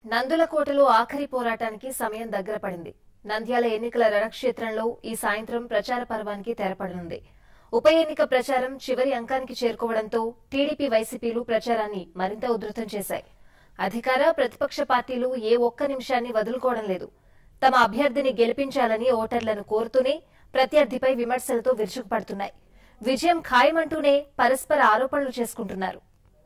నందుల కోటలో ఆఖరి పోరాటానికి సమయం దగ్గర పడింది. నంద్యాల ఎన్నికల రణక్షేత్రంలో ఈ సాయంత్రం ప్రచార పర్వానికి తెరపడనుంది. ఉప ఎన్నిక ప్రచారం చివరి అంకానికి చేరుకోవడంతో టీడీపీ వైసీపీలు ప్రచారాన్ని మరింత ఉధృతం చేశాయి. అధికార ప్రతిపక్ష పార్టీలు ఏ ఒక్క నిమిషాన్ని వదులుకోవడం లేదు. తమ అభ్యర్థిని గెలిపించాలని ఓటర్లను కోరుతూనే ప్రత్యర్థిపై విమర్శలతో విరుచుకుపడుతున్నాయి. విజయం ఖాయమంటూనే పరస్పర ఆరోపణలు చేసుకుంటున్నారు.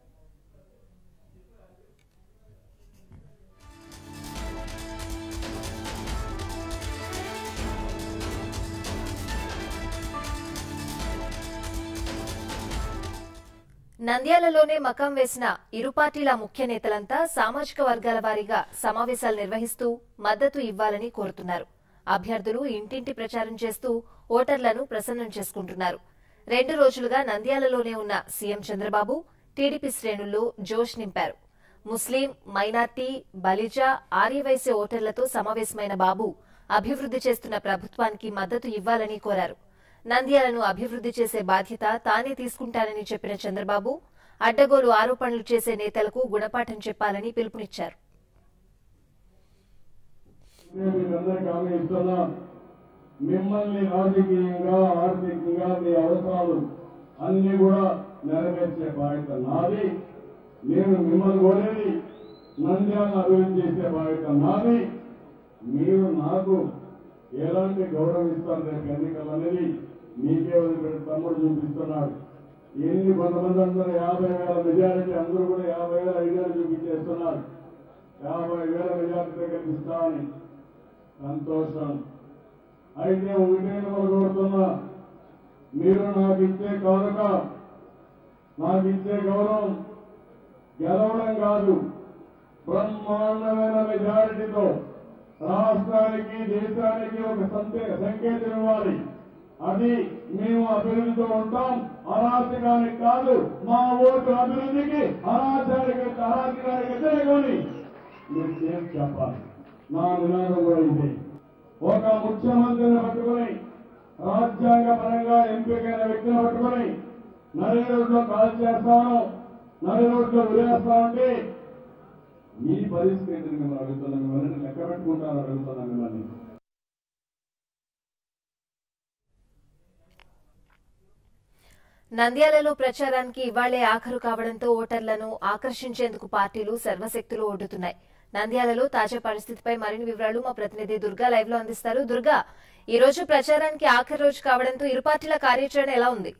నంద్యాలలోనే మకాం వేసిన ఇరు పార్టీల ముఖ్య నేతలంతా సామాజిక వర్గాల వారీగా సమావేశాలు నిర్వహిస్తూ మద్దతు ఇవ్వాలని కోరుతున్నారు. అభ్యర్థులు ఇంటింటి ప్రచారం చేస్తూ ఓటర్లను ప్రసన్నం చేసుకుంటున్నారు. 2 రోజులుగా నంద్యాలలోనే ఉన్న సీఎం చంద్రబాబు టీడీపీ శ్రేణుల్లో జోష్ నింపారు. ముస్లిం, మైనార్టీ, బలిజ, ఆర్యవైశ్య ఓటర్లతో సమావేశమైన బాబు అభివృద్ది చేస్తున్న ప్రభుత్వానికి మద్దతు ఇవ్వాలని కోరారు. నంద్యాలను అభివృద్ది చేసే బాధ్యత తానే తీసుకుంటానని చెప్పిన చంద్రబాబు అడ్డగోలు ఆరోపణలు చేసే నేతలకు గుణపాఠం చెప్పాలని పిలుపునిచ్చారు. మిమ్మల్ని రాజకీయంగా ఆర్థికంగా మీ అవసరాలు అన్ని కూడా నెరవేర్చే బాధ్యత నాది. నేను మిమ్మల్ని కోరేది నంద్యాలను అభివృద్ధి చేసే బాధ్యత నాది. మీరు నాకు ఎలాంటి గౌరవం ఇస్తారు రేపు ఎన్నికలు అనేది మీకే వదిలిపెట్టి తమ్ముడు చూపిస్తున్నాడు. ఎన్ని కొంతమంది అందరూ 50,000 మెజారిటీ, అందరూ కూడా 50,000 ఐడియాలు చూపించేస్తున్నారు. 50,000 మెజారిటీ కల్పిస్తామని సంతోషం. అయితే ఒకటే కోరుతున్నా, మీరు నాకు ఇచ్చే కానుక, నాకు ఇచ్చే గౌరవం గెలవడం కాదు, బ్రహ్మాండమైన మెజారిటీతో రాష్ట్రానికి దేశానికి ఒక సంకేతం ఇవ్వాలి. అది మేము అభివృద్ధితో ఉంటాం, అరాచకానికి కాదు. మా ఓటు అభివృద్ధికి, అరాచకానికి వ్యతిరేకమని మీరు చేసి చెప్పాలి. నా నినాదం కూడా ఇది. ఒక ముఖ్యమంత్రిని పట్టుకుని, రాజ్యాంగ పరంగా ఎంపికైన వ్యక్తిని పట్టుకుని నడి రోడ్లో కాల్ చేస్తాను, నడి రోడ్లో ఉరేస్తామంటే మీ పరిస్థితి మిమ్మల్ని అడుగుతున్నాను, మిమ్మల్ని లెక్క పెట్టుకుంటాను అడుగుతున్నాను మిమ్మల్ని. నంద్యాలలో ప్రచారానికి ఇవాళ్లే ఆఖరు కావడంతో ఓటర్లను ఆకర్షించేందుకు పార్టీలు సర్వశక్తులు ఒడ్డుతున్నాయి. నంద్యాలలో తాజా పరిస్థితిపై మరిన్ని వివరాలు మా ప్రతినిధి దుర్గా లైవ్ లో అందిస్తారు. దుర్గా, ఈ రోజు ప్రచారానికి ఆఖరి రోజు కావడంతో ఇరు పార్టీల కార్యాచరణ ఎలా ఉంది?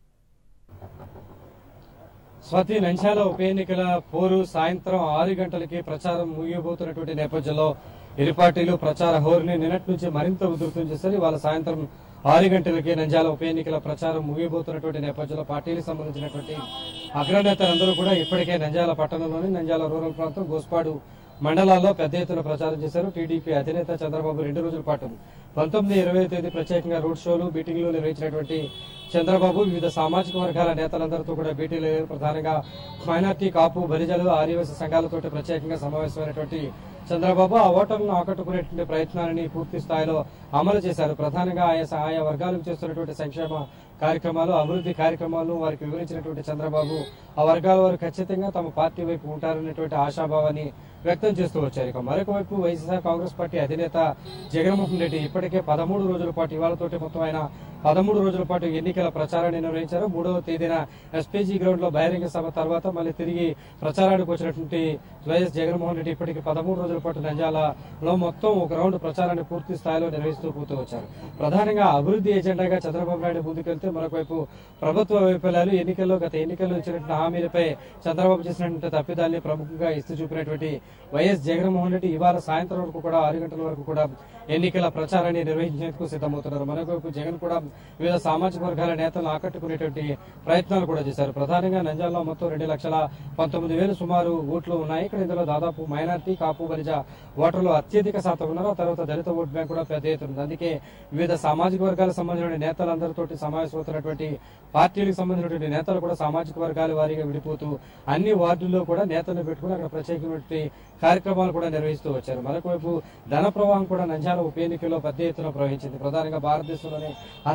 స్వాతి, నంద్యాల ఉప ఎన్నికల పోరు సాయంత్రం 6 గంటలకి ప్రచారం ముగియబోతున్నటువంటి నేపథ్యంలో ఇరు పార్టీలు ప్రచార హోరుని నిన్నటి నుంచి మరింత ఉధృతం చేశారు. ఇవాళ సాయంత్రం 6 గంటలకి నంద్యాల ఉప ఎన్నికల ప్రచారం ముగియబోతున్నటువంటి నేపథ్యంలో పార్టీలకు సంబంధించినటువంటి అగ్రనేతలందరూ కూడా ఇప్పటికే నంద్యాల పట్టణంలోని నంద్యాల రూరల్ ప్రాంతం, గోస్పాడు మండలాల్లో పెద్ద ఎత్తున ప్రచారం చేశారు. టీడీపీ అధినేత చంద్రబాబు 2 రోజుల పాటు 19, 20 తేదీ ప్రత్యేకంగా రోడ్ షోలు, మీటింగ్లు నిర్వహించినటువంటి చంద్రబాబు వివిధ సామాజిక వర్గాల నేతలందరితో కూడా భేటీలు, ప్రధానంగా మైనార్టీ, కాపు, బలిజలు, ఆర్యవైశ్య సంఘాలతో ప్రత్యేకంగా సమావేశమైనటువంటి చంద్రబాబు ఆ ఓటర్లను ఆకట్టుకునేటువంటి ప్రయత్నాలని పూర్తి స్థాయిలో అమలు చేశారు. ప్రధానంగా ఆయా వర్గాలకు చేస్తున్నటువంటి సంక్షేమ కార్యక్రమాలు, అభివృద్ధి కార్యక్రమాలను వారికి వివరించినటువంటి చంద్రబాబు ఆ వర్గాల వారు ఖచ్చితంగా తమ పార్టీ వైపు ఉంటారనేటువంటి ఆశాభావాన్ని వ్యక్తం చేస్తూ వచ్చారు. ఇక మరొక వైపు వైఎస్ఆర్ కాంగ్రెస్ పార్టీ అధినేత జగన్మోహన్ రెడ్డి ఇప్పటికే 13 రోజుల పాటు, ఇవాళతోటి మొత్తం ఆయన 13 రోజుల పాటు ఎన్నికల ప్రచారాన్ని నిర్వహించారు. 3వ తేదీన ఎస్పీజీ గ్రౌండ్ లో బహిరంగ సభ తర్వాత మళ్ళీ తిరిగి ప్రచారానికి వచ్చినటువంటి వైఎస్ జగన్మోహన్ రెడ్డి ఇప్పటికి 13 రోజుల పాటు నంద్యాలలో మొత్తం ఒక రౌండ్ ప్రచారాన్ని పూర్తి స్థాయిలో నిర్వహిస్తూ పోతూ వచ్చారు. ప్రధానంగా అభివృద్ధి ఎజెండాగా చంద్రబాబు నాయుడు ముందుకెళ్తే, మరొకవైపు ప్రభుత్వ వైఫల్యాలు, గత ఎన్నికల్లో ఇచ్చినటువంటి హామీలపై చంద్రబాబు చేసినటువంటి తప్పిదాన్ని ప్రముఖంగా ఇస్తూ చూపినటువంటి వైఎస్ జగన్మోహన్ రెడ్డి ఇవాళ సాయంత్రం వరకు కూడా 6 గంటల వరకు కూడా ఎన్నికల ప్రచారాన్ని నిర్వహించేందుకు సిద్దమవుతున్నారు. మరొకవైపు జగన్ కూడా వివిధ సామాజిక వర్గాల నేతలను ఆకట్టుకునేటువంటి ప్రయత్నాలు కూడా చేశారు. ప్రధానంగా నంద్యాలలో మొత్తం 2,19,000 సుమారు ఓట్లు ఉన్నాయి. ఇక్కడ ఇందులో దాదాపు మైనార్టీ, కాపు, బలిజ ఓటర్లు అత్యధిక శాతం ఉన్నారు. ఆ తర్వాత దళిత ఓట్ బ్యాంక్ కూడా పెద్ద ఎత్తున ఉంది. అందుకే వివిధ సామాజిక వర్గాలకు సంబంధించిన నేతలందరితో సమావేశమవుతున్నటువంటి పార్టీలకు సంబంధించినటువంటి నేతలు కూడా సామాజిక వర్గాల వారీగా విడిపోతూ అన్ని వార్డుల్లో కూడా నేతలను పెట్టుకుని అక్కడ ప్రత్యేకమైనటువంటి కార్యక్రమాలు కూడా నిర్వహిస్తూ వచ్చారు. మరొకవైపు ధన ప్రవాహం కూడా నంద్యాల ఉప ఎన్నికల్లో పెద్ద ఎత్తున ప్రవహించింది. ప్రధానంగా భారతదేశంలోనే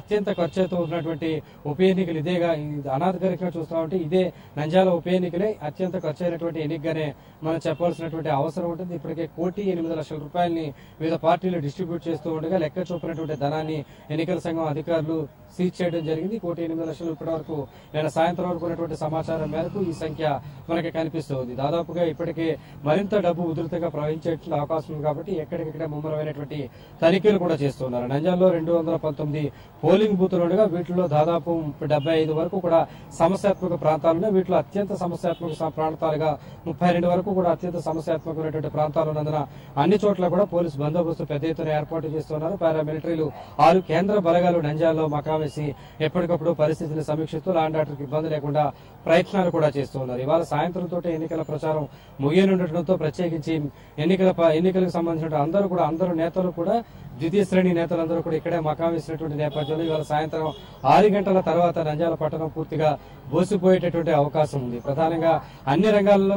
అత్యంత ఖర్చుతో ఉన్నటువంటి ఉప ఎన్నికలు ఇదేగా అనాధికారికంగా చూస్తామంటే ఇదే నంద్యాల ఉప ఎన్నికలే అత్యంత ఖర్చు అయినటువంటి ఎన్నికగానే మనం చెప్పాల్సినటువంటి అవసరం ఉంటుంది. ఇప్పటికే 1,08,00,000 రూపాయలని వివిధ పార్టీలు డిస్ట్రిబ్యూట్ చేస్తూ ఉండగా లెక్క చూపినటువంటి ధనాన్ని ఎన్నికల సంఘం అధికారులు సీజ్ చేయడం జరిగింది. 1,08,00,000 ఇప్పటి వరకు నేను సాయంత్రం వరకు ఉన్నటువంటి సమాచారం మేరకు ఈ సంఖ్య మనకి కనిపిస్తుంది. దాదాపుగా ఇప్పటికే మరింత డబ్బు ఉధృతంగా ప్రవహించేటువంటి అవకాశం ఉంది కాబట్టి ఎక్కడికక్కడ ముమ్మరమైనటువంటి తనిఖీలు కూడా చేస్తున్నారు. నంద్యాలలో 219 పోలింగ్ బూతులు ఉండగా వీటిలో దాదాపు 75 వరకు కూడా సమస్యాత్మక ప్రాంతాలున్నాయి. వీటిలో అత్యంత సమస్యాత్మక ప్రాంతాలుగా 32 వరకు కూడా అత్యంత సమస్యాత్మకమైనటువంటి ప్రాంతాలు ఉన్నందున అన్ని చోట్ల కూడా పోలీసు బందోబస్తు పెద్ద ఎత్తున ఏర్పాటు చేస్తున్నారు. పారామిలిటరీలు 6 కేంద్ర బలగాలు నంద్యాలలో మకాం వేసి ఎప్పటికప్పుడు పరిస్థితిని సమీక్షిస్తూ లాండ్ ఆర్డర్కి ఇబ్బంది లేకుండా ప్రయత్నాలు కూడా చేస్తున్నారు. ఇవాళ సాయంత్రంతో ఎన్నికల ప్రచారం ముగియనుండటంతో ప్రత్యేకించి ఎన్నికలకు సంబంధించిన అందరూ నేతలు కూడా ద్వితీయ శ్రేణి నేతలందరూ కూడా ఇక్కడే మకాం వేసినటువంటి నేపథ్యంలో ఇవాళ సాయంత్రం 6 గంటల తర్వాత నంద్యాల పట్టణం పూర్తిగా బోసిపోయేటటువంటి అవకాశం ఉంది. ప్రధానంగా అన్ని రంగాలకు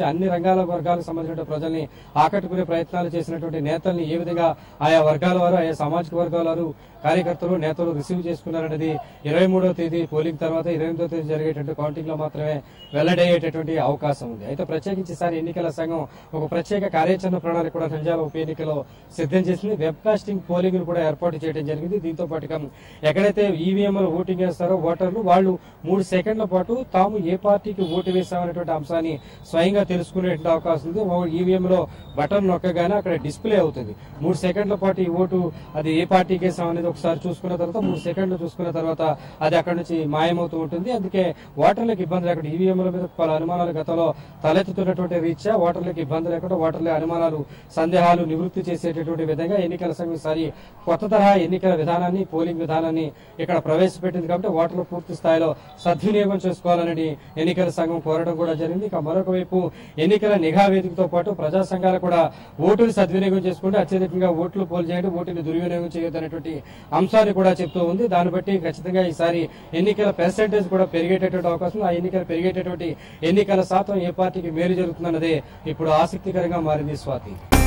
సంబంధించిన ప్రజల్ని ఆకట్టుకునే ప్రయత్నాలు చేసినటువంటి నేతల్ని ఏ విధంగా ఆయా వర్గాల వారు ఆయా సామాజిక వర్గాల వారు కార్యకర్తలు నేతలు రిసీవ్ చేసుకున్నారనేది 23వ తేదీ పోలింగ్ తర్వాత 28వ తేదీ జరిగేటువంటి కౌంటింగ్ లో మాత్రమే వెల్లడయ్యేటటువంటి అవకాశం ఉంది. అయితే ప్రత్యేకించి ఈసారి ఎన్నికల సంఘం ఒక ప్రత్యేక కార్యాచరణ ప్రణాళిక కూడా నంద్యాల ఉప ఎన్నికలో సిద్ధం చేసింది. వెబ్కాస్టింగ్ పోలింగ్ ను కూడా ఏర్పాటు చేయడం జరిగింది. దీంతో పాటుగా ఎక్కడైతే ఈవీఎంలు ఓటింగ్ వేస్తారో ఓటర్లు వాళ్ళు 3 సెకండ్ల పాటు తాము ఏ పార్టీకి ఓటు వేసామనేటువంటి అంశాన్ని స్వయంగా తెలుసుకునేటువంటి అవకాశం ఉంది. ఈవీఎం లో బటన్ నొక్కగానే అక్కడ డిస్ప్లే అవుతుంది. 3 సెకండ్ల పాటు ఈ ఓటు అది ఏ పార్టీకి వేసామనేది ఒకసారి చూసుకున్న తర్వాత 3 సెకండ్లు చూసుకున్న తర్వాత అది అక్కడ నుంచి మాయమవుతూ ఉంటుంది. అందుకే ఓటర్లకు ఇబ్బంది లేకుండా ఈవీఎంల మీద పలు అనుమానాలు గతంలో తలెత్తుతున్నటువంటి రీత్యా ఓటర్లకు ఇబ్బంది లేకుండా ఓటర్ల అనుమానాలు సందేహాలు నివృత్తి చేసేటటువంటి విధంగా ఎన్నికల సంఘం ఈసారి కొత్త తరహా ఎన్నికల విధానాన్ని పోలింగ్ విధానాన్ని ఇక్కడ ప్రవేశపెట్టింది. కాబట్టి ఓటర్లు పూర్తి స్థాయిలో సద్వినియోగం చేసుకోవాలని ఎన్నికల సంఘం కోరడం కూడా జరిగింది. ఇక మరొక వైపు ఎన్నికల నిఘా వేదికతో పాటు ప్రజా సంఘాలు కూడా ఓటుని సద్వినియోగం చేసుకుంటే అత్యధికంగా ఓట్లు పోల్ చేయండి, ఓటుని దుర్వినియోగం చేయొద్దు అనేటువంటి అంశాన్ని కూడా చెప్తూ ఉంది. దాన్ని బట్టి ఖచ్చితంగా ఈసారి ఎన్నికల పర్సెంటేజ్ కూడా పెరిగేటటువంటి అవకాశం, ఆ ఎన్నికలు పెరిగేటటువంటి ఎన్నికల శాతం ఏ పార్టీకి మేలు జరుగుతుందన్నదే ఇప్పుడు ఆసక్తికరంగా మారింది. స్వాతి.